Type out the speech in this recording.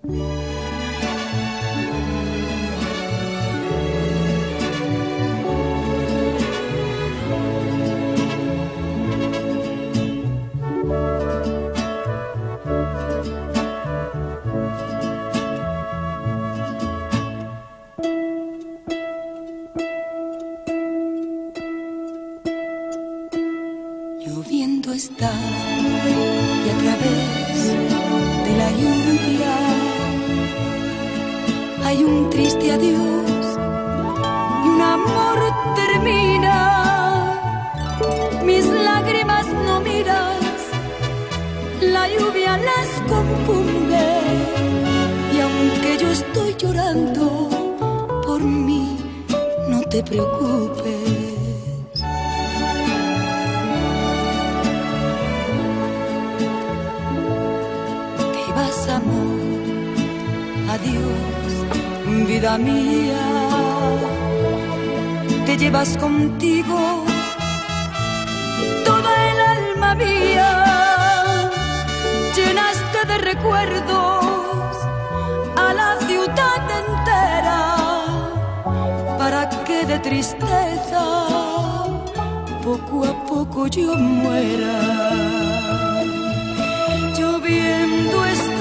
Lloviendo está y a través de la lluvia hay un triste adiós y un amor termina. Mis lágrimas no miras, la lluvia las confunde y aunque yo estoy llorando por mí, no te preocupes. Amor, adiós, vida mía, te llevas contigo toda el alma mía, llenaste de recuerdos a la ciudad entera, para que de tristeza poco a poco yo muera. Lloviendo está